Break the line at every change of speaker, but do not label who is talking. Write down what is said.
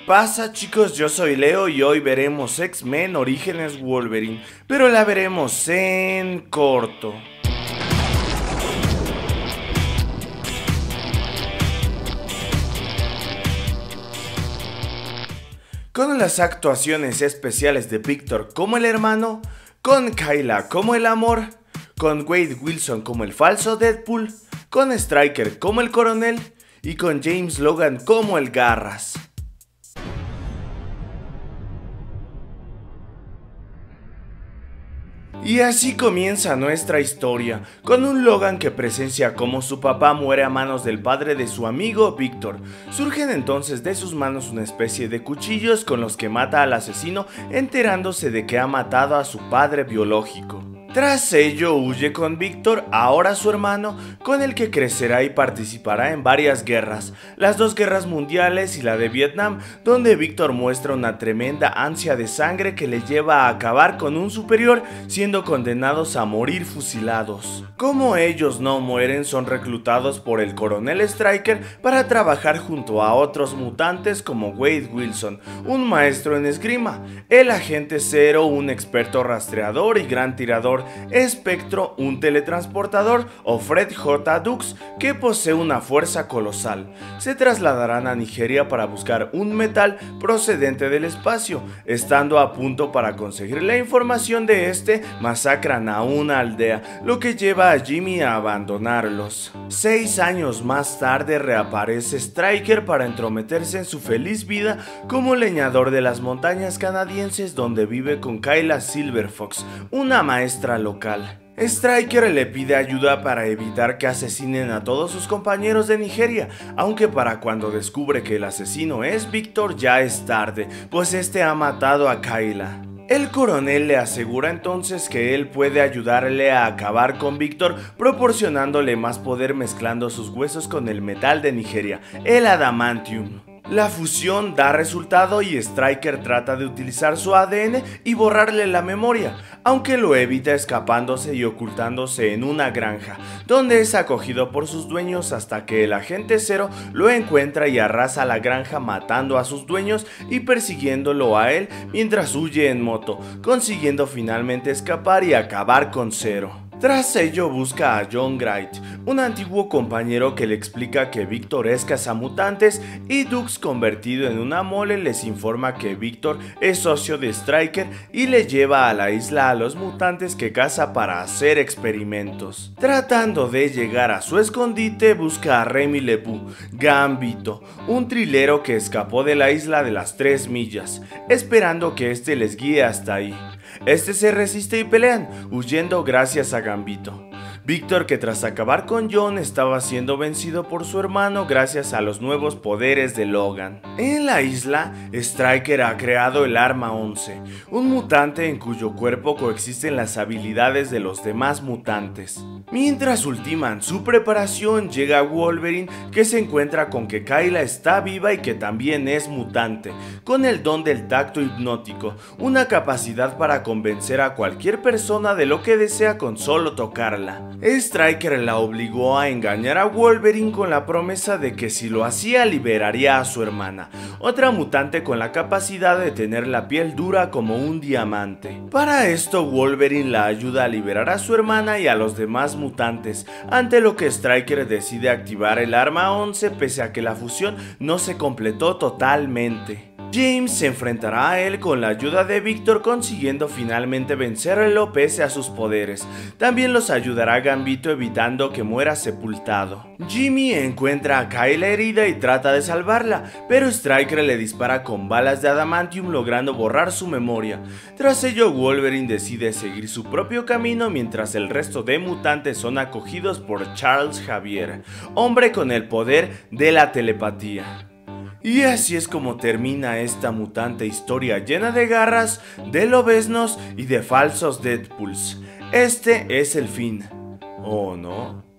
pasa, chicos? Yo soy Leo y hoy veremos X-Men Orígenes Wolverine, pero la veremos en corto. Con las actuaciones especiales de Victor como el hermano, con Kyla como el amor, con Wade Wilson como el falso Deadpool, con Stryker como el coronel y con James Logan como el Garras. Y así comienza nuestra historia, con un Logan que presencia cómo su papá muere a manos del padre de su amigo Victor. Surgen entonces de sus manos una especie de cuchillos con los que mata al asesino, enterándose de que ha matado a su padre biológico. Tras ello huye con Victor, ahora su hermano, con el que crecerá y participará en varias guerras, las dos guerras mundiales y la de Vietnam, donde Victor muestra una tremenda ansia de sangre que le lleva a acabar con un superior, siendo condenados a morir fusilados. Como ellos no mueren, son reclutados por el coronel Stryker para trabajar junto a otros mutantes como Wade Wilson, un maestro en esgrima, el agente Zero, un experto rastreador y gran tirador, Espectro, un teletransportador, o Fred J. Dux, que posee una fuerza colosal. Se trasladarán a Nigeria para buscar un metal procedente del espacio. Estando a punto para conseguir la información de este, masacran a una aldea, lo que lleva a Jimmy a abandonarlos. 6 años más tarde reaparece Stryker para entrometerse en su feliz vida como leñador de las montañas canadienses, donde vive con Kyla Silverfox, una maestra local. Stryker le pide ayuda para evitar que asesinen a todos sus compañeros de Nigeria, aunque para cuando descubre que el asesino es Victor ya es tarde, pues este ha matado a Kyla. El coronel le asegura entonces que él puede ayudarle a acabar con Victor, proporcionándole más poder mezclando sus huesos con el metal de Nigeria, el adamantium. La fusión da resultado y Stryker trata de utilizar su ADN y borrarle la memoria, aunque lo evita escapándose y ocultándose en una granja, donde es acogido por sus dueños hasta que el agente Zero lo encuentra y arrasa la granja, matando a sus dueños y persiguiéndolo a él mientras huye en moto, consiguiendo finalmente escapar y acabar con Zero. Tras ello busca a John Wright, un antiguo compañero que le explica que Victor es cazamutantes, y Dux, convertido en una mole, les informa que Victor es socio de Stryker y le lleva a la isla a los mutantes que caza para hacer experimentos. Tratando de llegar a su escondite, busca a Remy LeFou, Gambito, un trilero que escapó de la isla de las 3 millas, esperando que este les guíe hasta ahí. Este se resiste y pelean, huyendo gracias a Gambito. Victor, que tras acabar con John estaba siendo vencido por su hermano gracias a los nuevos poderes de Logan. En la isla, Stryker ha creado el Arma 11, un mutante en cuyo cuerpo coexisten las habilidades de los demás mutantes. Mientras ultiman su preparación, llega Wolverine, que se encuentra con que Kyla está viva y que también es mutante, con el don del tacto hipnótico, una capacidad para convencer a cualquier persona de lo que desea con solo tocarla. Stryker la obligó a engañar a Wolverine con la promesa de que si lo hacía liberaría a su hermana, otra mutante con la capacidad de tener la piel dura como un diamante. Para esto Wolverine la ayuda a liberar a su hermana y a los demás mutantes, ante lo que Stryker decide activar el Arma 11 pese a que la fusión no se completó totalmente. James se enfrentará a él con la ayuda de Victor, consiguiendo finalmente vencerlo pese a sus poderes. También los ayudará Gambito, evitando que muera sepultado. Jimmy encuentra a Kyla herida y trata de salvarla, pero Stryker le dispara con balas de adamantium, logrando borrar su memoria. Tras ello, Wolverine decide seguir su propio camino, mientras el resto de mutantes son acogidos por Charles Xavier, hombre con el poder de la telepatía. Y así es como termina esta mutante historia llena de garras, de lobeznos y de falsos Deadpools. Este es el fin, ¿o no?